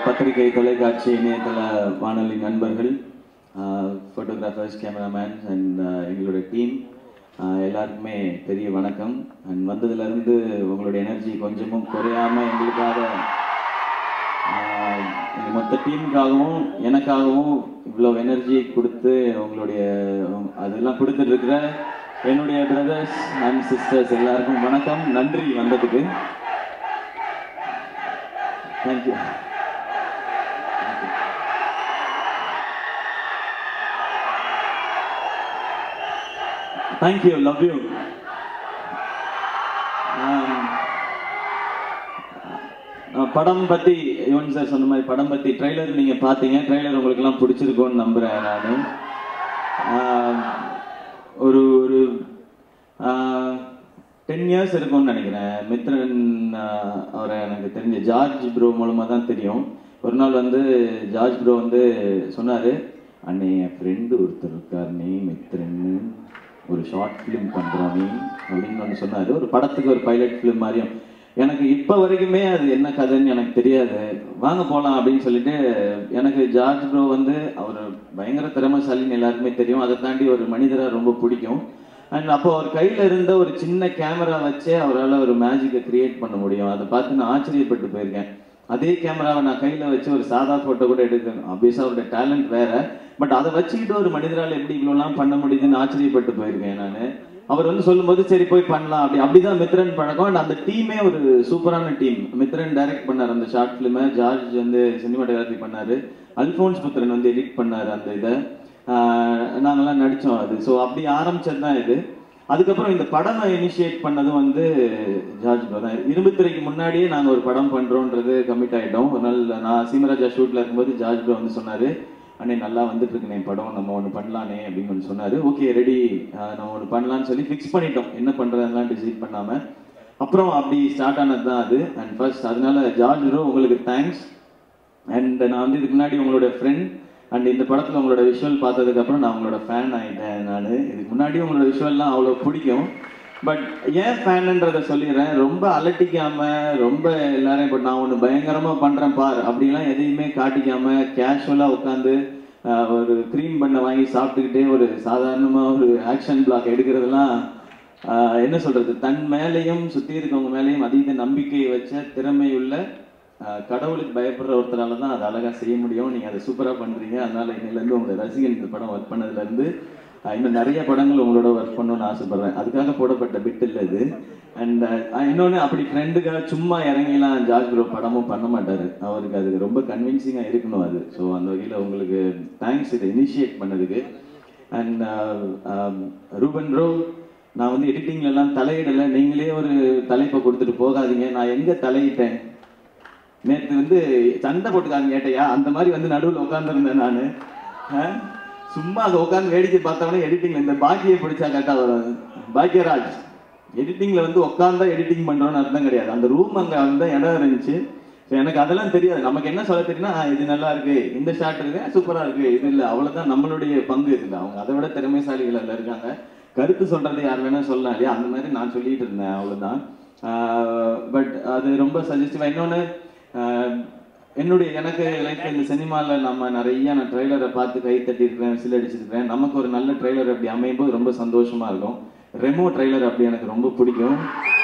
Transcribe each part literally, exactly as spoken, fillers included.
பத்திரிகை தொலைக்காட்சி இணையதள வானொலி நண்பர்கள், ஃபோட்டோகிராஃபர்ஸ், கேமராமேன்ஸ் அண்ட் எங்களுடைய டீம் எல்லாருக்குமே பெரிய வணக்கம். அண்ட் வந்ததுலேருந்து உங்களுடைய எனர்ஜி கொஞ்சமும் குறையாமல் எங்களுக்காக, எங்கள் மொத்த டீமுக்காகவும் எனக்காகவும் இவ்வளோ எனர்ஜி கொடுத்து உங்களுடைய அதெல்லாம் கொடுத்துட்ருக்கிற என்னுடைய பிரதர்ஸ் அண்ட் சிஸ்டர்ஸ் எல்லாருக்கும் வணக்கம். நன்றி வந்ததுக்கு. Thank you. Thank you, love you. படம் பற்றி யுவன் சார் சொன்ன மாதிரி படம் பற்றி ட்ரெய்லர் நீங்கள் பார்த்தீங்க. ட்ரெய்லர் உங்களுக்கெல்லாம் பிடிச்சிருக்கோன்னு நம்புகிறேன். நான் ஒரு ஒரு டென் இயர்ஸ் இருக்கும்னு நினைக்கிறேன். மித்ரன் அவரை எனக்கு தெரிஞ்ச ஜார்ஜ் ப்ரோ மூலமாக தான் தெரியும். ஒரு நாள் வந்து ஜார்ஜ் ப்ரோ வந்து சொன்னார், அண்ணே என் ஃப்ரெண்டு ஒருத்தர் இருக்கார், நீ மித்ரன்னு ஒரு ஷார்ட் ஃபிலிம் பண்ணுறோம் நீ அப்படின்னு ஒன்று சொன்னார். ஒரு படத்துக்கு ஒரு பைலட் ஃபிலிம் மாதிரியும். எனக்கு இப்போ வரைக்குமே அது என்ன கதைன்னு எனக்கு தெரியாது. வாங்க போகலாம் அப்படின்னு சொல்லிட்டு, எனக்கு ஜார்ஜ் ப்ரோ வந்து அவர் பயங்கர திறமைசாலின்னு எல்லாருக்குமே தெரியும். அதை தாண்டி ஒரு மனிதராக ரொம்ப பிடிக்கும். அண்ட் அப்போ அவர் கையில் இருந்த ஒரு சின்ன கேமரா வச்சே அவரால் ஒரு மேஜிக்கை கிரியேட் பண்ண முடியும். அதை பார்த்து நான் ஆச்சரியப்பட்டு போயிருக்கேன். அதே கேமராவை நான் கையில் வச்சு ஒரு சாதா ஃபோட்டோ கூட எடுக்கணும். ஆப்வியஸாக அவருடைய டேலண்ட் வேறு. பட் அதை வச்சுக்கிட்டு ஒரு மனிதரால் எப்படி இவ்வளோலாம் பண்ண முடியுதுன்னு ஆச்சரியப்பட்டு போயிருக்கேன் நான். அவர் வந்து சொல்லும்போது சரி போய் பண்ணலாம் அப்படி அப்படிதான் மித்ரன் பழக்கம். அண்ட் அந்த டீமே ஒரு சூப்பரான டீம். மித்ரன் டைரக்ட் பண்ணார் அந்த ஷார்ட் ஃபிலிமை, ஜார்ஜ் வந்து சினிமாட்டோகிராஃபி பண்ணார், அல்ஃபோன்ஸ் புத்திரன் வந்து எடிட் பண்ணார் அந்த இதை. நாங்கள்லாம் நடித்தோம் அது. ஸோ அப்படி ஆரம்பிச்சது தான் இது. அதுக்கப்புறம் இந்த படம் இனிஷியேட் பண்ணதும் வந்து ஜார்ஜ் ப்ரோ தான். இரும்புத்திரைக்கு முன்னாடியே நாங்கள் ஒரு படம் பண்ணுறோன்றது கமிட் ஆகிட்டோம். ஒரு நாள் நான் சீமராஜா ஷூட்டில் இருக்கும்போது ஜார்ஜ் ப்ரோ வந்து சொன்னார், அண்ணே நல்லா வந்துட்டு இருக்குண்ணே படம், நம்ம ஒன்று பண்ணலானே அப்படின்னு ஒன்று சொன்னார். ஓகே ரெடி, நம்ம ஒன்று பண்ணலான்னு சொல்லி ஃபிக்ஸ் பண்ணிட்டோம். என்ன பண்ணுறதுலாம் டிசைட் பண்ணாமல் அப்புறம் அப்படி ஸ்டார்ட் ஆனது தான் அது. அண்ட் ஃபர்ஸ்ட் அதனால ஜார்ஜ் ப்ரோ உங்களுக்கு தேங்க்ஸ். அண்ட் நான் வந்து இதுக்கு முன்னாடி உங்களோட ஃப்ரெண்ட். அண்ட் இந்த படத்தில் உங்களோட விஷுவல் பார்த்ததுக்கப்புறம் நான் உங்களோட ஃபேன் ஆகிட்டேன். நான் இதுக்கு முன்னாடி உங்களோட விஷுவல்லாம் அவ்வளோ பிடிக்கும். பட் ஏன் ஃபேனுன்றதை சொல்லிடுறேன். ரொம்ப அலட்டிக்காமல், ரொம்ப எல்லாரையும் இப்போ நான் ஒன்று பயங்கரமாக பண்ணுறேன் பார் அப்படிலாம் எதையுமே காட்டிக்காமல் கேஷுவலாக உட்காந்து ஒரு க்ரீம் பண்ணை வாங்கி சாப்பிட்டுக்கிட்டே ஒரு சாதாரணமாக ஒரு ஆக்ஷன் பிளாக் எடுக்கிறதுலாம் என்ன சொல்கிறது, தன் மேலேயும் சுற்றி இருக்கவங்க மேலேயும் அதீத நம்பிக்கை வச்ச திறமையுள்ள கடவுளுக்கு பயப்படுற ஒருத்தரால தான் அதை அழகாக செய்ய முடியும். நீங்கள் அதை சூப்பராக பண்ணுறீங்க. அதனால் இன்னிலேருந்து உங்களோட ரசிகன் இந்த படம் ஒர்க் பண்ணதுலேருந்து இன்னும் நிறைய படங்கள் உங்களோட ஒர்க் பண்ணணும்னு ஆசைப்பட்றேன். அதுக்காக போடப்பட்ட பிட் இல்லை இது. அண்ட் இன்னொன்று, அப்படி ஃப்ரெண்டுக்காக சும்மா இறங்கிலாம் ஜார்ஜ் ப்ரோ படமும் பண்ண மாட்டார். அவருக்கு அது ரொம்ப கன்வின்சிங்காக இருக்கணும் அது. ஸோ அந்த வகையில் உங்களுக்கு தேங்க்ஸ் இதை இனிஷியேட் பண்ணதுக்கு. அண்ட் ரூபன் ப்ரோ, நான் வந்து எடிட்டிங்லலாம் தலையிடலை. நீங்களே ஒரு தலைப்பை கொடுத்துட்டு போகாதீங்க. நான் எங்கே தலையிட்டேன்? நேற்று வந்து சண்டை போட்டுக்காரங்க கேட்டையா, அந்த மாதிரி வந்து நடுவில் உட்காந்துருந்தேன் நான். சும்மா அதை உட்காந்து வேடிக்கை பார்த்தவொடனே எடிட்டிங்ல இந்த பாக்கியை பிடிச்சா கரெக்டாக வரும். பாக்கியராஜ் எடிட்டிங்ல வந்து உட்காந்தா எடிட்டிங் பண்றோன்னு அர்த்தம் கிடையாது. அந்த ரூம் அங்கே வந்து இடம் இருந்துச்சு. ஸோ எனக்கு அதெல்லாம் தெரியாது. நமக்கு என்ன சொல்ல தெரியும்னா, இது நல்லா இருக்கு, இந்த ஷாட் இருக்கு, சூப்பரா இருக்கு, இது இல்லை, அவ்வளோதான் நம்மளுடைய பங்கு இருக்குது. அவங்க அதை விட திறமைசாலிகள் அதில் இருக்காங்க. கருத்து சொல்றது யார் வேணா சொல்லலாம் இல்லையா, அந்த மாதிரி நான் சொல்லிட்டு இருந்தேன், அவ்வளோதான். பட் அது ரொம்ப சஜஸ்டிவா. இன்னொன்று, என்னுடைய எனக்கு லைஃப் இந்த சினிமாவில் நம்ம நிறைய நான் ட்ரெய்லரை பார்த்து கை தட்டியிருக்கிறேன், விசில் அடிச்சிருக்கிறேன். நமக்கு ஒரு நல்ல ட்ரெய்லர் அப்படி அமையும் போது ரொம்ப சந்தோஷமா இருக்கும். ரெமோ ட்ரெய்லர் அப்படி எனக்கு ரொம்ப பிடிக்கும்.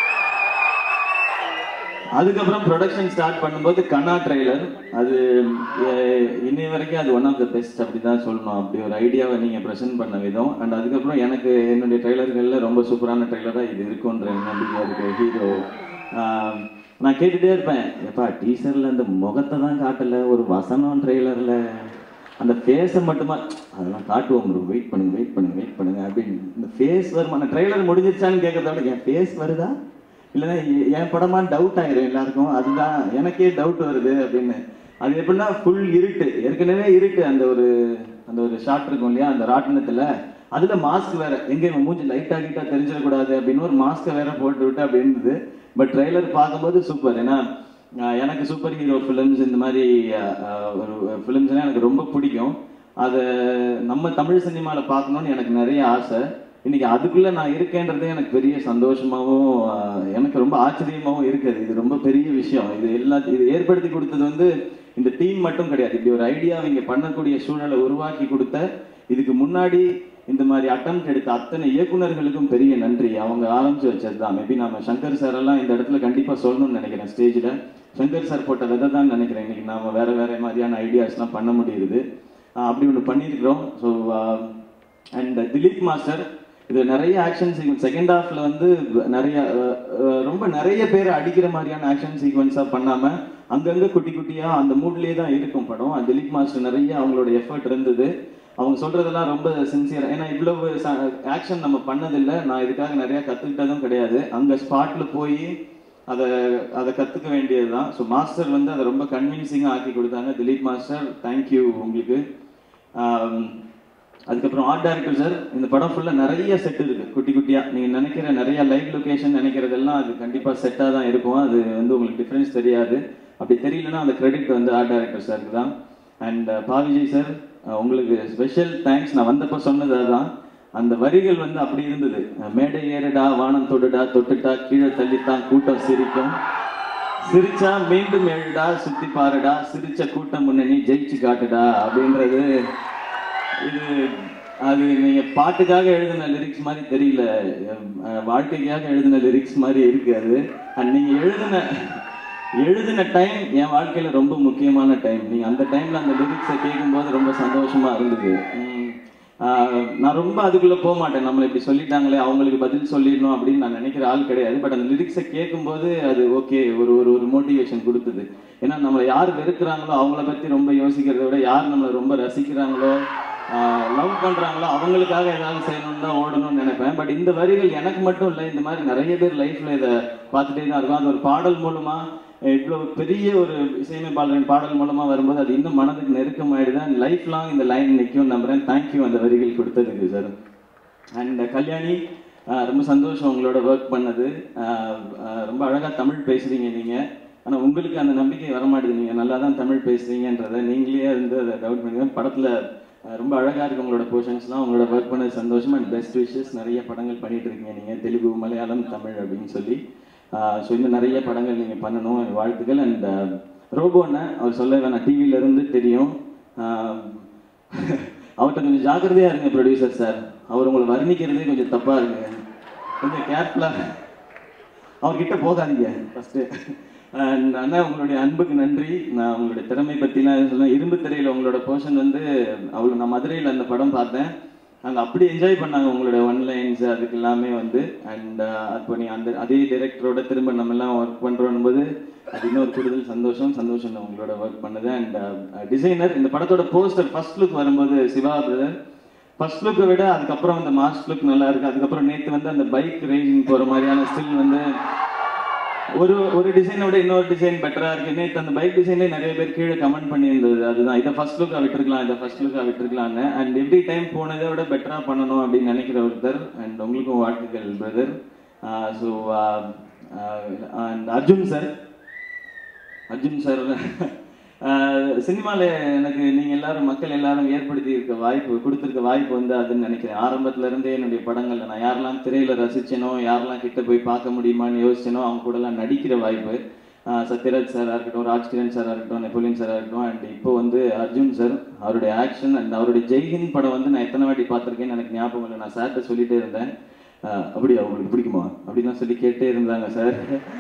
அதுக்கப்புறம் ப்ரொடக்ஷன் ஸ்டார்ட் பண்ணும்போது கனா ட்ரெய்லர், அது இன்னை வரைக்கும் அது ஒன் ஆஃப் த பெஸ்ட் அப்படி தான் சொல்லணும். அப்படி ஒரு ஐடியாவை நீங்கள் ப்ரெசென்ட் பண்ண விதம். அண்ட் அதுக்கப்புறம் எனக்கு என்னுடைய ட்ரெய்லர்களில் ரொம்ப சூப்பரான ட்ரெய்லராக இது இருக்குன்ற நம்பிக்கை இருக்குது. ஹீரோ நான் கேட்டுகிட்டே இருப்பேன், எப்பா டீசரில் அந்த முகத்தை தான் காட்டலை, ஒரு வசனம் ட்ரெய்லரில் அந்த ஃபேஸை மட்டுமா அதெல்லாம் காட்டுவோம், ப்ரோ வெயிட் பண்ணுங்க வெயிட் பண்ணுங்க வெயிட் பண்ணுங்க அப்படின்னு. இந்த ஃபேஸ் வருமா, அந்த ட்ரெய்லர் முடிஞ்சிருச்சான்னு கேட்கறத விட என் ஃபேஸ் வருதா இல்லைன்னா என் படமான்னு டவுட் ஆகிடும் எல்லாருக்கும். அதுதான் எனக்கே டவுட் வருது அப்படின்னு. அது எப்படின்னா ஃபுல் இருட்டு, ஏற்கனவே இருட்டு. அந்த ஒரு அந்த ஒரு ஷாட் இருக்கும் இல்லையா அந்த ராட்டினத்தில், அதில் மாஸ்க் வேறு, எங்கே மூஞ்சி லைட்டாக கிட்டா தெரிஞ்சிடக்கூடாது அப்படின்னு ஒரு மாஸ்க்கை வேற போட்டு விட்டு அப்படி இருந்தது. பட் ட்ரெய்லர் பார்க்கும்போது சூப்பர். ஏன்னா எனக்கு சூப்பர் ஹீரோ ஃபிலிம்ஸ் இந்த மாதிரி ஒரு ஃபிலிம்ஸ்லாம் எனக்கு ரொம்ப பிடிக்கும். அதை நம்ம தமிழ் சினிமாவில் பார்க்கணுன்னு எனக்கு நிறைய ஆசை. இன்னைக்கு அதுக்குள்ளே நான் இருக்கேன்றதே எனக்கு பெரிய சந்தோஷமாகவும் எனக்கு ரொம்ப ஆச்சரியமாகவும் இருக்குது. இது ரொம்ப பெரிய விஷயம். இது எல்லா இது ஏற்படுத்தி கொடுத்தது வந்து இந்த தீம் மட்டும் கிடையாது, இப்படி ஒரு ஐடியாவை இங்கே பண்ணக்கூடிய சூழலை உருவாக்கி கொடுத்த, இதுக்கு முன்னாடி இந்த மாதிரி அட்டம் எடுத்த அத்தனை இயக்குநர்களுக்கும் பெரிய நன்றி. அவங்க ஆரம்பிச்சு வச்சது தான். மேபி நம்ம சங்கர் சார் எல்லாம் இந்த இடத்துல கண்டிப்பாக சொல்லணும்னு நினைக்கிறேன். ஸ்டேஜில் சங்கர் சார் போட்ட விதை தான் நினைக்கிறேன் இன்னைக்கு நாம வேற வேற மாதிரியான ஐடியாஸ்லாம் பண்ண முடியுது. அப்படி ஒன்று பண்ணியிருக்கிறோம். ஸோ அண்ட் திலீப் மாஸ்டர் இது நிறைய ஆக்ஷன் சீக்வன்ஸ் செகண்ட் ஹாஃப்ல வந்து நிறைய ரொம்ப நிறைய பேர் அடிக்கிற மாதிரியான ஆக்ஷன் சீக்வன்ஸாக பண்ணாமல் அங்கங்கே குட்டி குட்டியாக அந்த மூட்லேயே தான் இருக்கும் படம். திலீப் மாஸ்டர் நிறைய அவங்களோட எஃபர்ட் இருந்தது. அவங்க சொல்கிறதெல்லாம் ரொம்ப சின்சியராக, ஏன்னா இவ்வளவு ஆக்ஷன் நம்ம பண்ணதில்லை, நான் இதுக்காக நிறையா கற்றுக்கிட்டதும் கிடையாது. அங்கே ஸ்பாட்டில் போய் அதை அதை கற்றுக்க வேண்டியது தான். ஸோ மாஸ்டர் வந்து அதை ரொம்ப கன்வின்சிங்காக ஆக்கி கொடுத்தாங்க. திலீப் மாஸ்டர் தேங்க்யூ உங்களுக்கு. அதுக்கப்புறம் ஆர்ட் டைரக்டர் சார், இந்த படம் ஃபுல்லாக நிறைய செட் இருக்குது குட்டி குட்டியாக. நீங்கள் நினைக்கிற நிறைய லைவ் லொக்கேஷன் நினைக்கிறதெல்லாம் அது கண்டிப்பாக செட்டாக தான் இருக்கும். அது வந்து உங்களுக்கு டிஃப்ரென்ஸ் தெரியாது. அப்படி தெரியலன்னா அந்த கிரெடிட் வந்து ஆர்ட் டைரக்டர் சாருக்கு தான். அண்ட் பாவிஜய் சார், உங்களுக்கு ஸ்பெஷல் தேங்க்ஸ். நான் வந்தப்போ சொன்னது அதுதான். அந்த வரிகள் வந்து அப்படி இருந்தது. மேடை ஏறுடா, வானம் தொடுடா, தொட்டுட்டா கீழே தள்ளித்தான் கூட்டம் சிரிக்கும், சிரிச்சா மீண்டும் எழுடா, சுத்தி பாருடா, சிரிச்ச கூட்டம் முன்னணி ஜெயிச்சு காட்டுடா அப்படின்றது. இது அது நீங்க பாட்டுக்காக எழுதின லிரிக்ஸ் மாதிரி தெரியல, வாழ்க்கைக்காக எழுதின லிரிக்ஸ் மாதிரி இருக்கு அது. அண்ட் நீங்க எழுதின எழுதின டைம் என் வாழ்க்கையில ரொம்ப முக்கியமான டைம். நீங்க அந்த டைம்ல அந்த லிரிக்ஸை கேட்கும்போது ரொம்ப சந்தோஷமா இருந்தது. நான் ரொம்ப அதுக்குள்ளே போக மாட்டேன். நம்மளை இப்படி சொல்லிட்டாங்களே அவங்களுக்கு பதில் சொல்லிடணும் அப்படின்னு நான் நினைக்கிற ஆள் கிடையாது. பட் அந்த லிரிக்ஸை கேட்கும்போது அது ஓகே, ஒரு ஒரு ஒரு மோட்டிவேஷன் கொடுத்தது. ஏன்னா நம்மளை யார் வெறுக்கிறாங்களோ அவங்கள பற்றி ரொம்ப யோசிக்கிறத விட, யார் நம்மளை ரொம்ப ரசிக்கிறாங்களோ லவ் பண்ணுறாங்களோ அவங்களுக்காக ஏதாவது செய்யணும்னு தான் ஓடணும்னு நினைப்பேன். பட் இந்த வரிகள் எனக்கு மட்டும் இல்லை, இந்த மாதிரி நிறைய பேர் லைஃப்பில் இதை பார்த்துட்டே தான் இருக்கும். அது ஒரு பாடல் மூலமாக, இவ்வளோ பெரிய ஒரு இசையமைப்பாளரின் பாடல் மூலமாக வரும்போது அது இன்னும் மனதுக்கு நெருக்கமாயிடுதான். லைஃப் லாங் இந்த லைன் நிற்கும் நம்புறேன். தேங்க்யூ அந்த வரிகள் கொடுத்ததுக்கு சார். அண்ட் கல்யாணி, ரொம்ப சந்தோஷம் உங்களோட ஒர்க் பண்ணது. ரொம்ப அழகாக தமிழ் பேசுகிறீங்க நீங்கள். ஆனால் உங்களுக்கு அந்த நம்பிக்கை வரமாட்டேது, நீங்கள் நல்லா தான் தமிழ் பேசுகிறீங்கன்றதை நீங்களே வந்து அதை டவுட் பண்ணுங்க. படத்தில் ரொம்ப அழகாக இருக்குது உங்களோட போர்ஷன்ஸ்லாம். உங்களோட ஒர்க் பண்ணது சந்தோஷம். And best wishes. நிறைய படங்கள் பண்ணிகிட்டு இருக்கீங்க நீங்கள், தெலுங்கு, மலையாளம், தமிழ் அப்படின்னு சொல்லி. ஸோ இன்னும் நிறைய படங்கள் நீங்கள் பண்ணணும், வாழ்த்துக்கள். அண்ட் ரோபோன்னு அவர் சொல்ல வேணாம், டிவியிலேருந்து தெரியும். அவர்கிட்ட கொஞ்சம் ஜாக்கிரதையாக இருங்க ப்ரொடியூசர் சார். அவர் உங்களை வர்ணிக்கிறதே கொஞ்சம் தப்பாக இருக்கு, கொஞ்சம் கேர்ஃபுல்லாக அவர்கிட்ட போகாதீங்க ஃபஸ்ட்டு. அண்ணா, உங்களுடைய அன்புக்கு நன்றி. நான் உங்களுடைய திறமை பற்றிலாம் சொல்லுவேன். இரும்பு திரையில் உங்களோட போர்ஷன் வந்து அவ்வளோ, நான் மதுரையில் அந்த படம் பார்த்தேன், நாங்கள் அப்படி என்ஜாய் பண்ணாங்க உங்களோட ஒன் லைன்ஸ், அதுக்கு எல்லாமே வந்து. அண்ட் அப்போ நீ அந்த அதே டைரக்டரோட திரும்ப நம்ம எல்லாம் ஒர்க் பண்ணுறோம் போது அது இன்னொரு கூடுதல் சந்தோஷம். சந்தோஷம் தான் உங்களோட ஒர்க் பண்ணது. அண்ட் டிசைனர், இந்த படத்தோட போஸ்டர் ஃபர்ஸ்ட் லுக் வரும்போது சிவா பிரதர், ஃபர்ஸ்ட் லுக்கை விட அதுக்கப்புறம் அந்த மாஸ்க் லுக் நல்லா இருக்குது. அதுக்கப்புறம் நேற்று வந்து அந்த பைக் ரேசிங் போகிற மாதிரியான ஸ்டில் வந்து ஒரு ஒரு டிசைனை விட இன்னொரு டிசைன் பெட்டராக இருக்குது. நேற்று அந்த பைக் டிசைன்லேயே நிறைய பேர் கீழே கமெண்ட் பண்ணியிருந்தது அதுதான், இதை ஃபர்ஸ்ட் லுக்காக விட்டுருக்கலாம், இதை ஃபர்ஸ்ட் லுக்காக விட்டுருக்கலான்னு. அண்ட் எவ்ரி டைம் போனதை விட பெட்டராக பண்ணணும் அப்படின்னு நினைக்கிற ஒருத்தர். அண்ட் உங்களுக்கும் வாழ்த்துக்கள் brother. So and Arjun sir, Arjun sir சினிமாவில் எனக்கு நீங்கள் எல்லாரும் மக்கள் எல்லாரும் ஏற்படுத்தி இருக்க வாய்ப்பு கொடுத்துருக்க வாய்ப்பு வந்து அதுன்னு நினைக்கிறேன். ஆரம்பத்துலேருந்தே என்னுடைய படங்களில் நான் யாரெல்லாம் திரையில் ரசித்தேனோ, யாரெல்லாம் கிட்ட போய் பார்க்க முடியுமான்னு யோசிச்சேனோ அவங்க கூடலாம் நடிக்கிற வாய்ப்பு. சத்யராஜ் சாராக இருக்கட்டும், ராஜ்கிரண் சாராக இருக்கட்டும், நெப்போலியன் சாராக இருக்கட்டும். அண்ட் இப்போ வந்து அர்ஜுன் சார், அவருடைய ஆக்ஷன் அண்ட் அவருடைய ஜெய்ஹிந்த் படம் வந்து நான் எத்தனை வாட்டி பார்த்துருக்கேன்னு எனக்கு ஞாபகம் இல்லை. நான் சார்கிட்ட சொல்லிகிட்டே இருந்தேன், அப்படியா உங்களுக்கு பிடிக்குமா அப்படின்லாம் சொல்லி கேட்டே இருந்தாங்க சார்.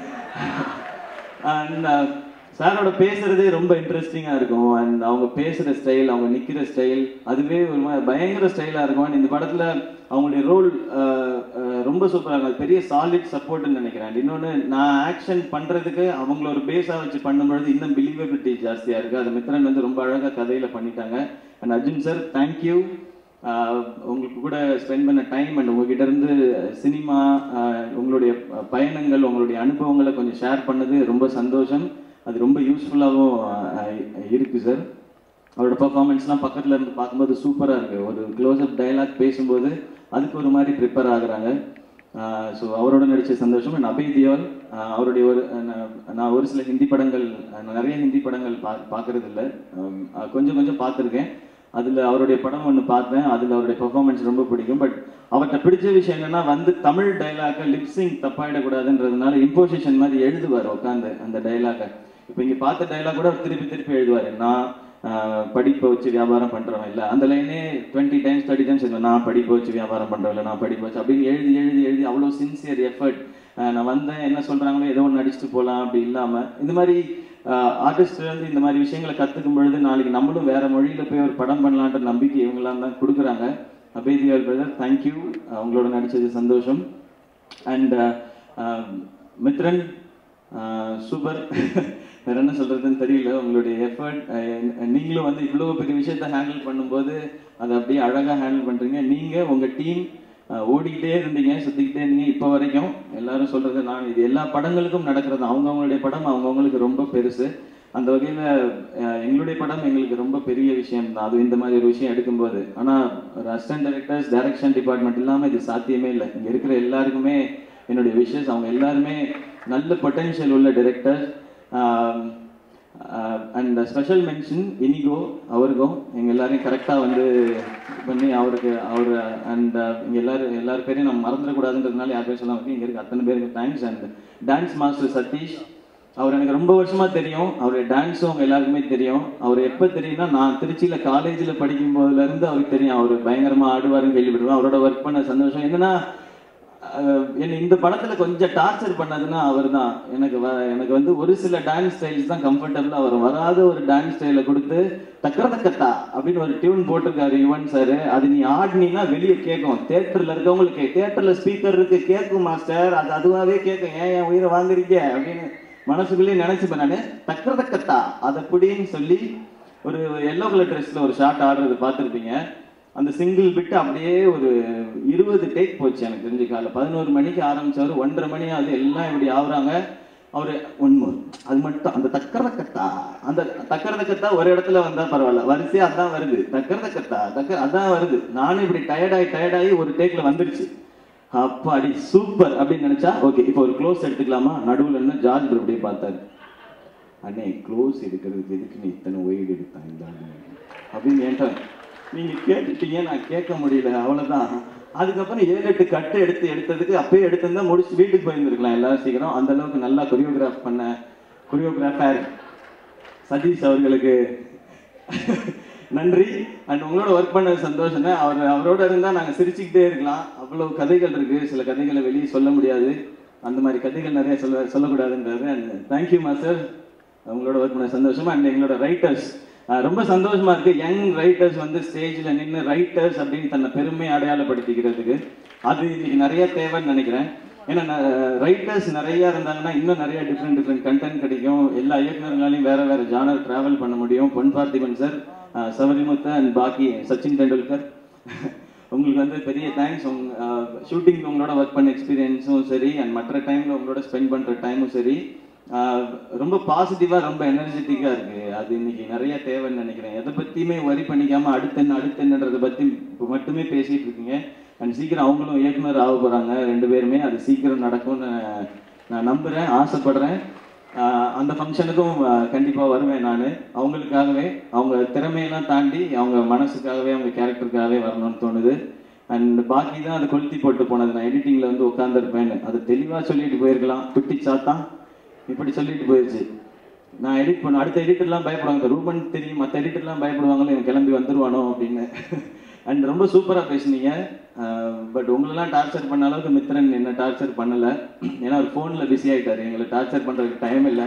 அண்ட் சாரோட பேசுறதே ரொம்ப இன்ட்ரெஸ்டிங்காக இருக்கும். அண்ட் அவங்க பேசுகிற ஸ்டைல், அவங்க நிற்கிற ஸ்டைல், அதுவே ஒரு மாதிரி பயங்கர ஸ்டைலாக இருக்கும். அண்ட் இந்த படத்தில் அவங்களுடைய ரோல் ரொம்ப சூப்பராக இருக்கும். அது பெரிய சாலிட் சப்போர்ட்னு நினைக்கிறேன். இன்னொன்று, நான் ஆக்ஷன் பண்ணுறதுக்கு அவங்கள ஒரு பேஸாக வச்சு பண்ணும்பொழுது இன்னும் பிலீவபிலிட்டி ஜாஸ்தியாக இருக்குது. அது மித்ரன் வந்து ரொம்ப அழகாக கதையில் பண்ணிட்டாங்க. And Arjun sir, thank you. உங்களுக்கு கூட ஸ்பெண்ட் பண்ண டைம் அண்ட் உங்ககிட்ட இருந்து சினிமா, உங்களுடைய பயணங்கள், உங்களுடைய அனுபவங்களை கொஞ்சம் ஷேர் பண்ணது ரொம்ப சந்தோஷம். அது ரொம்ப யூஸ்ஃபுல்லாகவும் இருக்குது சார். அவரோட பர்ஃபார்மன்ஸ்லாம் பக்கத்தில் இருந்து பார்க்கும்போது சூப்பராக இருக்குது. ஒரு க்ளோஸ்அப் டைலாக் பேசும்போது அதுக்கு ஒரு மாதிரி ப்ரிப்பேர் ஆகுறாங்க. ஸோ அவரோட நடித்த சந்தோஷம். அண்ட் அபய் தியோல், அவருடைய ஒரு நான் ஒரு சில ஹிந்தி படங்கள், நிறைய ஹிந்தி படங்கள் பா பார்க்கறது இல்லை, கொஞ்சம் கொஞ்சம் பார்த்துருக்கேன். அதில் அவருடைய படம் ஒன்று பார்த்தேன், அதில் அவருடைய பெர்ஃபார்மன்ஸ் ரொம்ப பிடிக்கும். பட் அவர்கிட்ட பிடிச்ச விஷயம் என்னென்னா வந்து தமிழ் டைலாக்கை லிப்ஸிங் தப்பாயிடக்கூடாதுன்றதுனால இம்போசிஷன் மாதிரி எழுதுவார் உட்காந்து அந்த டைலாக்கை. இப்போ இங்கே பார்த்த டைலாக் கூட திருப்பி திருப்பி எழுதுவார். நான் படிப்பை வச்சு வியாபாரம் பண்ணுறவன் இல்லை, அந்த லைனே டுவெண்ட்டி டைம்ஸ் தேர்ட்டி டைம்ஸ் இல்லை, நான் படிப்பை வச்சு வியாபாரம் பண்ணுறவில்ல, நான் படிப்பை வச்சு அப்படின்னு எழுதி எழுதி எழுதி அவ்வளோ சின்சியர் எஃபர்ட். நான் வந்தேன், என்ன சொல்கிறாங்களோ ஏதோ ஒன்று நடிச்சுட்டு போகலாம் அப்படி இல்லாமல் இந்த மாதிரி ஆர்டிஸ்ட் வந்து இந்த மாதிரி விஷயங்களை கற்றுக்கும் பொழுது நாளைக்கு நம்மளும் வேறு மொழியில் போய் ஒரு படம் பண்ணலான்ற நம்பிக்கை இவங்களாம் தான் கொடுக்குறாங்க. அபேதியால் பிரதர், தேங்க்யூ, அவங்களோட நடித்தது சந்தோஷம். அண்ட் மித்ரன் சூப்பர், வேற என்ன சொல்கிறதுன்னு தெரியல. உங்களுடைய எஃபர்ட், நீங்களும் வந்து இவ்வளோ பெரிய விஷயத்தை ஹேண்டில் பண்ணும்போது அதை அப்படியே அழகாக ஹேண்டில் பண்ணுறீங்க. நீங்கள் உங்கள் டீம் ஓடிக்கிட்டே இருந்தீங்க, சுற்றிக்கிட்டே இருந்தீங்க இப்போ வரைக்கும். எல்லாரும் சொல்கிறது நான் இது எல்லா படங்களுக்கும் நடக்கிறது, அவங்கவுங்களுடைய படம் அவங்கவுங்களுக்கு ரொம்ப பெருசு. அந்த வகையில் எங்களுடைய படம் எங்களுக்கு ரொம்ப பெரிய விஷயம் தான் அது, இந்த மாதிரி ஒரு விஷயம் எடுக்கும்போது. ஆனால் ஒரு அசிஸ்டன்ட் டைரக்டர்ஸ், டைரக்ஷன் டிபார்ட்மெண்ட் இல்லாமல் இது சாத்தியமே இல்லை. இங்கே இருக்கிற எல்லாருக்குமே என்னுடைய விஷஸ். அவங்க எல்லாருமே நல்ல பொட்டென்ஷியல் உள்ள directors. And special mention Inigo, அவருக்கும் எங்கள் எல்லாரையும் கரெக்டாக வந்து பண்ணி அவருக்கு அவர் அண்ட் இங்கே எல்லோரும் எல்லார் பேரையும் நம்ம மறந்துடக்கூடாதுன்றதுனால யார் பேர் சொல்லாமல் இங்கே இருக்க அத்தனை பேருக்கு thanks. And dance master Sathish, அவர் எனக்கு ரொம்ப வருஷமாக தெரியும், அவருடைய டான்ஸும் அவங்க எல்லாருக்குமே தெரியும். அவர் எப்போ தெரியும்னா நான் திருச்சியில் காலேஜில் படிக்கும் போதுலேருந்து அவருக்கு தெரியும். அவர் பயங்கரமாக ஆடுவாருன்னு கேள்விப்படுவேன். அவரோட ஒர்க் பண்ண சந்தோஷம். என்னன்னா என்னை இந்த படத்தில் கொஞ்சம் டார்ச்சர் பண்ணதுன்னா அவர் தான். எனக்கு வ எனக்கு வந்து ஒரு சில டான்ஸ் ஸ்டைல்ஸ் தான் கம்ஃபர்டபுளாக வரும். வராத ஒரு டான்ஸ் ஸ்டைலை கொடுத்து தக்கரதக்கத்தா அப்படின்னு ஒரு டியூன் போட்டிருக்காரு யுவன் சார். அது நீ ஆடினீங்கன்னா வெளியே கேட்கும், தேட்டரில் இருக்கவங்களுக்கு. தேட்டரில் ஸ்பீக்கர் இருக்கு, கேட்கும் மாஸ்டர், அது அதுவாகவே கேட்கும். ஏன் என் உயிரை வாங்குறீங்க அப்படின்னு மனசுக்குள்ளேயே நினச்சிப்பேன் நான். தக்கரதக்கத்தா அதை புடின்னு சொல்லி ஒரு எல்லோ கலர் ட்ரெஸ்ஸில் ஒரு ஷார்ட் ஆடுறது பார்த்துருப்பீங்க. அந்த சிங்கிள் பிட்டு அப்படியே ஒரு இருபது டேக் போச்சு எனக்கு தெரிஞ்சு. காலை பதினோரு மணிக்கு ஆரம்பிச்சவர் ஒன்றரை மணி ஆகுது, எல்லாம் இப்படி ஆகுறாங்க. அவர் ஒன்று அது மட்டும் அந்த தக்கரதக்கத்தா, அந்த தக்கரதக்கத்தா ஒரு இடத்துல வந்தால் பரவாயில்ல, வரிசையாக அதான் வருது. தக்கரதக்கத்தா தக்க அதான் வருது. நானும் இப்படி டயர்டாகி டயர்டாகி ஒரு டேக்கில் வந்துருச்சு. அப்பாடி சூப்பர் அப்படின்னு நினச்சா ஓகே இப்போ ஒரு க்ளோஸ் எடுத்துக்கலாமா. நடுவில் என்ன ஜார்ஜ் அப்படியே பார்த்தாரு. அண்ணே க்ளோஸ் எடுக்கிறதுக்கு எதுக்கு நீ இத்தனை ஒய்டு எடுத்தான் இந்த அப்படின்னு ஏன்ட்டா நீங்கள் கேட்டுட்டீங்க, நான் கேட்க முடியல, அவ்வளோதான். அதுக்கப்புறம் ஏழு எட்டு கட்டு எடுத்து எடுத்ததுக்கு அப்பயே எடுத்திருந்தா முடிச்சு வீட்டுக்கு போயிருந்துருக்கலாம் எல்லாரும் சீக்கிரம். அந்த அளவுக்கு நல்லா கொரியோகிராஃப் பண்ண கொரியோகிராஃபர் சதீஷ் அவர்களுக்கு நன்றி. அண்ட் உங்களோட ஒர்க் பண்ணது சந்தோஷம் தான். அவர் அவரோட இருந்தால் நாங்கள் சிரிச்சுக்கிட்டே இருக்கலாம். அவ்வளோ கதைகள் இருக்குது, சில கதைகளை வெளியே சொல்ல முடியாது, அந்த மாதிரி கதைகள் நிறைய சொல்ல சொல்லக்கூடாதுன்றாரு. அண்ட் தேங்க்யூ மாஸ்டர், உங்களோட ஒர்க் பண்ண சந்தோஷமா. அண்ட் எங்களோட ரைட்டர்ஸ் ரொம்ப சந்தோஷமா இருக்கு. யங் ரைட்டர்ஸ் வந்து ஸ்டேஜில் நின்று ரைட்டர்ஸ் அப்படின்னு தன்னை பெருமையை அடையாளப்படுத்திக்கிறதுக்கு அது இன்னைக்கு நிறைய தேவைன்னு நினைக்கிறேன். ஏன்னா ரைட்டர்ஸ் நிறையா இருந்தாங்கன்னா இன்னும் நிறைய டிஃப்ரெண்ட் டிஃப்ரெண்ட் கண்டென்ட் கிடைக்கும். எல்லா இயக்குநர்களாலையும் வேற வேற ஜானர் டிராவல் பண்ண முடியும். பொன் பார்த்திபன் சார், சபரிமுத்து அண்ட் பாக்கி சச்சின் டெண்டுல்கர், உங்களுக்கு வந்து பெரிய தேங்க்ஸ். உங்க ஷூட்டிங் உங்களோட ஒர்க் பண்ண எக்ஸ்பீரியன்ஸும் சரி, அண்ட் மற்ற டைமில் உங்களோட ஸ்பெண்ட் பண்ணுற டைமும் சரி, ரொம்ப பாசிட்டிவாக ரொம்ப எனர்ஜெட்டிக்காக இருக்குது. அது இன்னைக்கு நிறைய தேவைன்னு நினைக்கிறேன். எதை பற்றியுமே வரி பண்ணிக்காமல் அடுத்தென்ன அடுத்தென்னன்றதை பற்றி மட்டுமே பேசிகிட்டு இருக்கீங்க. அண்ட் சீக்கிரம் அவங்களும் இயக்குனர் ஆக போகிறாங்க ரெண்டு பேருமே. அது சீக்கிரம் நடக்கும்னு நான் நம்புகிறேன், ஆசைப்படுறேன். அந்த ஃபங்க்ஷனுக்கும் கண்டிப்பாக வருவேன் நான். அவங்களுக்காகவே, அவங்க திறமையெல்லாம் தாண்டி அவங்க மனசுக்காகவே, அவங்க கேரக்டருக்காகவே வரணும்னு தோணுது. அண்ட் பாக்கி தான் அது கொளுத்தி போட்டு போனது. நான் எடிட்டிங்கில் வந்து உட்காந்துருப்பேன்னு அது தெளிவாக சொல்லிட்டு போயிருக்கலாம். குட்டி சாத்தான் இப்படி சொல்லிட்டு போயிடுச்சு. நான் எடிட் பண்ண அடுத்த எடிட்டர்லாம் பயப்படுவாங்க, ரூபன் தெரியும், மற்ற எடிட்டர்லாம் பயப்படுவாங்களோ எனக்கு கிளம்பி வந்துடுவானோ அப்படின்னு. அண்ட் ரொம்ப சூப்பராக பேசுனீங்க. பட் உங்களெல்லாம் டார்ச்சர் பண்ண அளவுக்கு மித்ரன் என்ன டார்ச்சர் பண்ணலை. ஏன்னா அவர் ஃபோனில் பிஸி ஆகிட்டார், எங்களை டார்ச்சர் பண்ணுறதுக்கு டைம் இல்லை.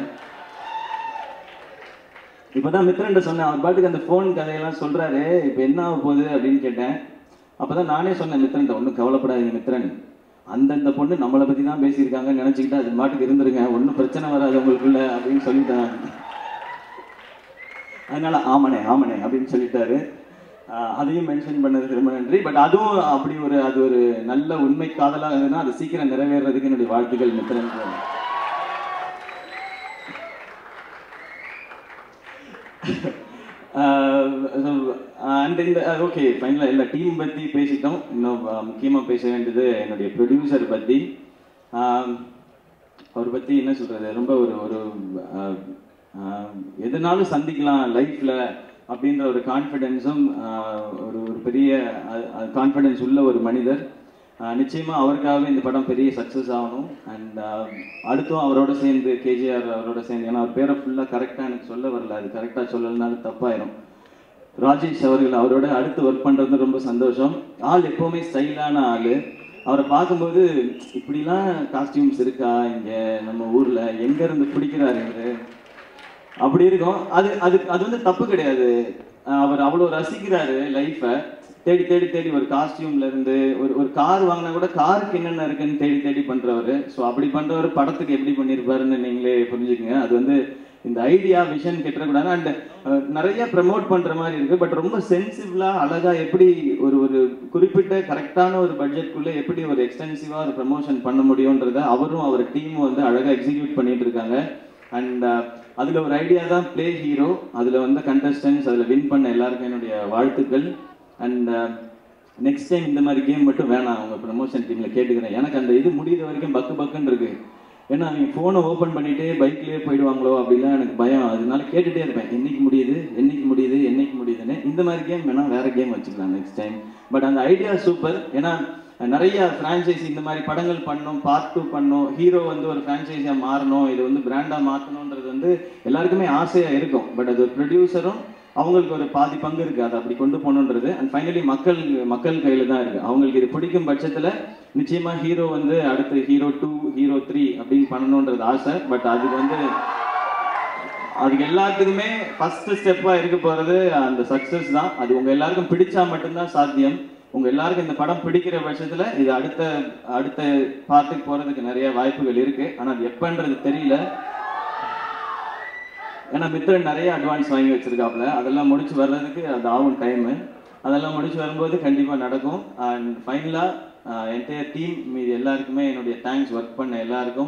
இப்போ தான் மித்ரன்ட்ட சொன்னேன், அவர் பாட்டுக்கு அந்த ஃபோன் கதையெல்லாம் சொல்கிறாரு, இப்போ என்ன ஆக போகுது அப்படின்னு கேட்டேன். அப்போ தான் நானே சொன்னேன் மித்ரன்ட்ட, ஒன்றும் கவலைப்படாதீங்க மித்ரன், அந்தந்த பொண்ணு நம்மளை பற்றி தான் பேசியிருக்காங்கன்னு நினச்சிக்கிட்டு அது மாட்டுக்கு இருந்துருங்க, ஒன்றும் பிரச்சனை வராது உங்களுக்குள்ள அப்படின்னு சொல்லிட்டேன். அதனால ஆமனே ஆமனே அப்படின்னு சொல்லிட்டாரு. அதையும் மென்ஷன் பண்ணதுக்கு ரொம்ப நன்றி. பட் அதுவும் அப்படி ஒரு அது ஒரு நல்ல உண்மை காதலாக இருந்ததுன்னா அது சீக்கிரம் நிறைவேறதுக்கு என்னுடைய வாழ்த்துக்கள் மித்ரன். அண்ட் இந்த ஓகே ஃபைனலாக எல்லா டீம் பற்றி பேசிட்டோம். இன்னும் முக்கியமாக பேச வேண்டியது என்னுடைய ப்ரொடியூசர் பற்றி. அவரை பற்றி என்ன சொல்கிறது, ரொம்ப ஒரு ஒரு எதுனாலும் சந்திக்கலாம் லைஃப்பில் அப்படின்ற ஒரு கான்ஃபிடென்ஸும் ஒரு ஒரு பெரிய கான்ஃபிடென்ஸ் உள்ள ஒரு மனிதர். நிச்சயமாக அவருக்காகவே இந்த படம் பெரிய சக்ஸஸ் ஆகணும். அண்ட் அடுத்தும் அவரோட சேர்ந்து கேஜிஆர் அவரோட சேர்ந்து, ஏன்னா அவர் பேரை ஃபுல்லாக கரெக்டாக எனக்கு சொல்ல வரல, அது கரெக்டாக சொல்லலைனாலும் தப்பாயிரும். ராஜேஷ் அவர்கள் அவரோட அடுத்து ஒர்க் பண்ணுறது ரொம்ப சந்தோஷம். ஆள் எப்போவுமே ஸ்டைலான ஆள். அவரை பார்க்கும்போது இப்படிலாம் காஸ்டியூம்ஸ் இருக்கா இங்கே நம்ம ஊரில், எங்கேருந்து பிடிக்கிறாரு இவர் அப்படி இருக்கும். அது அது அது வந்து தப்பு கிடையாது. அவர் அவ்வளோ ரசிக்கிறாரு லைஃப்பை. தேடி தேடி தேடி ஒரு காஸ்டியூம்ல இருந்து ஒரு ஒரு கார் வாங்கினா கூட காருக்கு என்னென்ன இருக்குன்னு தேடி தேடி பண்றவர். ஸோ அப்படி பண்றவர் படத்துக்கு எப்படி பண்ணியிருப்பாருன்னு நீங்களே புரிஞ்சுக்குங்க. அது வந்து இந்த ஐடியா விஷன் கெட்டக்கூடாது. அண்ட் நிறைய ப்ரமோட் பண்ற மாதிரி இருக்கு. பட் ரொம்ப சென்சிபிளா அழகா எப்படி ஒரு ஒரு குறிப்பிட்ட கரெக்டான ஒரு பட்ஜெட்குள்ள எப்படி ஒரு எக்ஸ்டென்சிவா ஒரு ப்ரமோஷன் பண்ண முடியும்ன்றத அவரும் அவர் டீமும் வந்து அழகா எக்ஸிக்யூட் பண்ணிட்டு இருக்காங்க. அண்ட் அதுல ஒரு ஐடியா தான் பிளே ஹீரோ. அதுல வந்து கண்டஸ்டன்ஸ் அதுல வின் பண்ண எல்லாருக்கும் என்னுடைய வாழ்த்துக்கள். அண்ட் நெக்ஸ்ட் டைம் இந்த மாதிரி கேம் மட்டும் வேணாம் அவங்க ப்ரமோஷன் டீமில் கேட்டுக்கிறேன். எனக்கு அந்த இது முடிகிற வரைக்கும் பக்கு பக்குன்னு இருக்கு. ஏன்னா அவங்க ஃபோனை ஓப்பன் பண்ணிட்டு பைக்லேயே போயிடுவாங்களோ அப்படிலாம் எனக்கு பயம். அதனால கேட்டுகிட்டே இருப்பேன், என்னைக்கு முடியுது என்னைக்கு முடியுது என்னைக்கு முடியுதுன்னு. இந்த மாதிரி கேம் வேணால் வேற கேம் வச்சுக்கலாம் நெக்ஸ்ட் டைம். பட் அந்த ஐடியா சூப்பர். ஏன்னா நிறைய ஃப்ரான்ச்சைசி இந்த மாதிரி படங்கள் பண்ணணும், பார்ட் டூ பண்ணணும், ஹீரோ வந்து ஒரு ஃப்ரான்ச்சைஸியாக மாறணும், இது வந்து பிராண்டாக மாற்றணுன்றது வந்து எல்லாருக்குமே ஆசையாக இருக்கும். பட் அது ஒரு ப்ரொடியூசரும் அவங்களுக்கு ஒரு பாதி பங்கு இருக்குது அதை அப்படி கொண்டு போகணுன்றது. அண்ட் ஃபைனலி மக்கள் மக்கள் கையில் தான் இருக்குது. அவங்களுக்கு இது பிடிக்கும் பட்சத்தில் நிச்சயமாக ஹீரோ வந்து அடுத்து ஹீரோ டூ ஹீரோ த்ரீ அப்படின்னு பண்ணணுன்றது ஆசை. பட் அதுக்கு வந்து அதுக்கு எல்லாத்துக்குமே ஃபர்ஸ்ட் ஸ்டெப்பாக இருக்க போகிறது அந்த சக்ஸஸ் தான். அது உங்கள் எல்லாருக்கும் பிடிச்சா மட்டும்தான் சாத்தியம். உங்கள் எல்லாருக்கும் இந்த படம் பிடிக்கிற பட்சத்தில் இது அடுத்த அடுத்த பார்ட்டுக்கு போகிறதுக்கு நிறைய வாய்ப்புகள் இருக்குது. ஆனால் அது எப்போன்றது தெரியல. ஏன்னா மித்ரன் நிறைய அட்வான்ஸ் வாங்கி வச்சிருக்காப்புல. அதெல்லாம் முடிச்சு வர்றதுக்கு அது ஆகும் டைமு. அதெல்லாம் முடிச்சு வரும்போது கண்டிப்பாக நடக்கும். அண்ட் ஃபைனலாக என்டையர் டீம் மீது எல்லாருக்குமே என்னுடைய தேங்க்ஸ், ஒர்க் பண்ண எல்லாருக்கும்.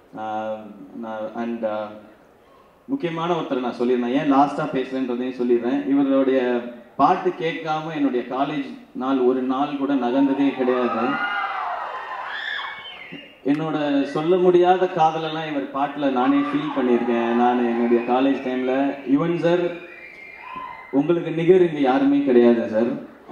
அண்ட் முக்கியமான ஒருத்தர் நான் சொல்லியிருந்தேன், ஏன் லாஸ்ட்டாக பேசுகிறேன்றதையும் சொல்லிடுறேன். இவருடைய பாட்டு கேட்காம என்னுடைய காலேஜ் நாள் ஒரு நாள் கூட நகர்ந்ததே கிடையாது. என்னோட சொல்ல முடியாத காதலெல்லாம் இவர் பாட்டில் நானே ஃபீல் பண்ணியிருக்கேன். நான் என்னுடைய காலேஜ் டைமில் யுவன் சார் உங்களுக்கு நிகர் இங்கே யாருமே கிடையாது சார்.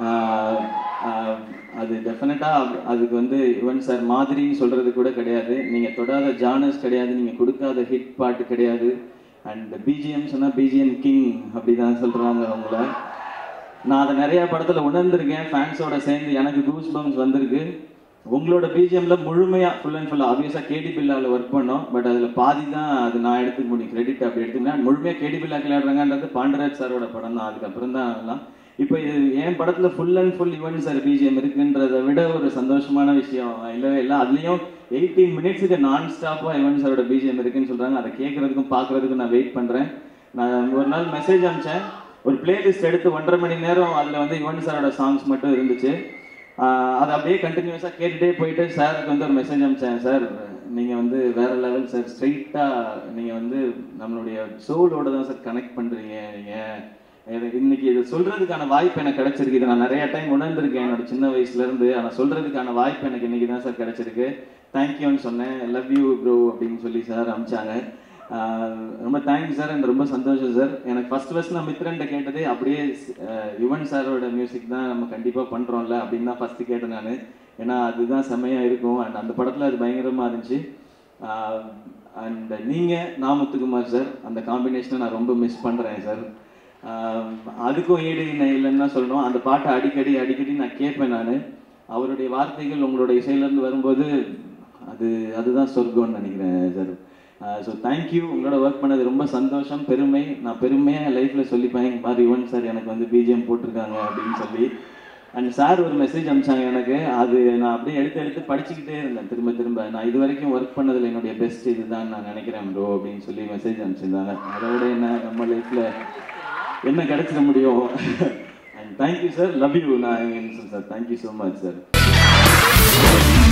அது டெஃபினட்டாக அதுக்கு வந்து யுவன் சார் மாதிரின்னு சொல்கிறது கூட கிடையாது. நீங்கள் தொடாத ஜானர்ஸ் கிடையாது, நீங்கள் கொடுக்காத ஹிட் பாட்டு கிடையாது. அண்ட் பிஜிஎம் சொன்னால் பிஜிஎம் கிங் அப்படி தான் சொல்கிறாங்க அவங்கள. நான் அதை நிறையா படத்தில் உணர்ந்திருக்கேன். ஃபேன்ஸோட சேர்ந்து எனக்கு கூஸ் பம்ஸ் வந்திருக்கு. உங்களோட பிஜிஎம்ல முழுமையாக ஃபுல் அண்ட் ஃபுல்லாக ஆப்வியஸாக கேடி பில்லாவில் ஒர்க் பண்ணோம். பட் அதில் பாதி தான் அது நான் எடுத்துக்க முடியும், கிரெடிட் அப்படி எடுத்துக்கிட்டேன். முழுமையாக கேடி பில்லா விளையாடுறாங்கன்றது பாண்டராஜ் சாரோட படம் தான். அதுக்கப்புறம் தான் அதெல்லாம். இப்போ இது என் படத்தில் full and full Yuvan sir BGM இருக்குன்றதை விட ஒரு சந்தோஷமான விஷயம் இல்லவே இல்லை. அதுலேயும் எயிட்டீன் மினிட்ஸுக்கு நான் ஸ்டாப்பாக யுவன் சாரோட பிஜிஎம் இருக்குன்னு சொல்கிறாங்க. அதை கேட்குறதுக்கும் பார்க்குறதுக்கும் நான் வெயிட் பண்ணுறேன். நான் ஒரு நாள் மெசேஜ் அனுப்பிச்சேன், ஒரு பிளேலிஸ்ட் எடுத்து ஒன்றரை மணி நேரம் அதில் வந்து யுவன் சாரோட சாங்ஸ் மட்டும் இருந்துச்சு. அதை அப்படியே கண்டினியூஸாக கேட்டுகிட்டே போயிட்டு சாருக்கு வந்து ஒரு மெசேஜ் அனுப்பிச்சேன், சார் நீங்கள் வந்து வேறு லெவல் சார், ஸ்ட்ரெயிட்டாக நீங்கள் வந்து நம்மளுடைய சோலோட தான் சார் கனெக்ட் பண்ணுறீங்க. நீங்கள் இன்னைக்கு இது சொல்கிறதுக்கான வாய்ப்பு எனக்கு கிடச்சிருக்கு. இது நான் நிறையா டைம் உணர்ந்திருக்கேன் என்னோட சின்ன வயசுலேருந்து. ஆனால் சொல்கிறதுக்கான வாய்ப்பு எனக்கு இன்றைக்கி தான் சார் கிடச்சிருக்கு. தேங்க்யூன்னு சொன்னேன். லவ் யூ ப்ரோ அப்படின்னு சொல்லி சார் அனுப்பிச்சாங்க. ரொம்ப தேங்க்ஸ் சார். எனக்கு ரொம்ப சந்தோஷம் சார். எனக்கு ஃபர்ஸ்ட் ஃபர்ஸ்ட் நான் மித்ரன்ட்ட கேட்டதே அப்படியே யுவன் சாரோட மியூசிக் தான் நம்ம கண்டிப்பாக பண்ணுறோம்ல அப்படின்னு தான் ஃபஸ்ட்டு கேட்டேன் நான். ஏன்னா அதுதான் செம்மையாக இருக்கும். அண்ட் அந்த படத்தில் அது பயங்கரமாக இருந்துச்சு. அண்ட் நீங்கள் நான் முத்துக்குமார் சார் அந்த காம்பினேஷனை நான் ரொம்ப மிஸ் பண்ணுறேன் சார். அதுக்கும் ஈடு இல்லைன்னு தான் சொல்லணும். அந்த பாட்டை அடிக்கடி அடிக்கடி நான் கேட்பேன். நான் அவருடைய வார்த்தைகள் உங்களோட இசையிலேருந்து வரும்போது அது அதுதான் சொர்க்கம்னு நினைக்கிறேன் சார். So thank you. உங்களோட ஒர்க் பண்ணது ரொம்ப சந்தோஷம், பெருமை. நான் பெருமையாக என் லைஃப்பில் சொல்லிப்பேன், இந்த மாதிரி யுவன் சார் எனக்கு வந்து பிஜிஎம் போட்டிருக்காங்க அப்படின்னு சொல்லி. அண்ட் சார் ஒரு மெசேஜ் அனுப்பிச்சாங்க எனக்கு. அது நான் அப்படியே எடுத்து எடுத்து படிச்சுக்கிட்டே இருந்தேன் திரும்ப திரும்ப. நான் இது வரைக்கும் ஒர்க் பண்ணதில் என்னுடைய பெஸ்ட் இதுதான் நான் நினைக்கிறேன் ப்ரோ அப்படின்னு சொல்லி மெசேஜ் அனுப்பிச்சிருந்தாங்க. அதோட என்ன நம்ம லைஃப்பில் என்ன கிடைச்சிட முடியும். And thank you sir, love you. நான் sir thank you so much sir.